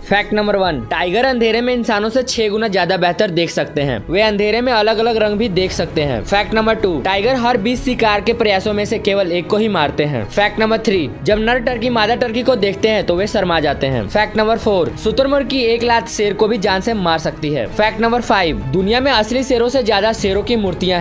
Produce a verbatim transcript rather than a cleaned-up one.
Fact number one, tiger अंधेरे में इंसानों से छह गुना ज्यादा बेहतर देख सकते हैं। वे अंधेरे में अलग अलग रंग भी देख सकते हैं। फैक्ट नंबर टू, टाइगर हर बीस शिकार के प्रयासों में से केवल एक को ही मारते हैं। फैक्ट नंबर थ्री, जब नर टर्की मादा टर्की को देखते हैं तो वे शर्मा जाते हैं। फैक्ट नंबर फोर, शुतुरमुर्ग की एक लात शेर को भी जान से मार सकती है। फैक्ट नंबर फाइव, दुनिया में असली शेरों से ज्यादा शेरों की मूर्तियां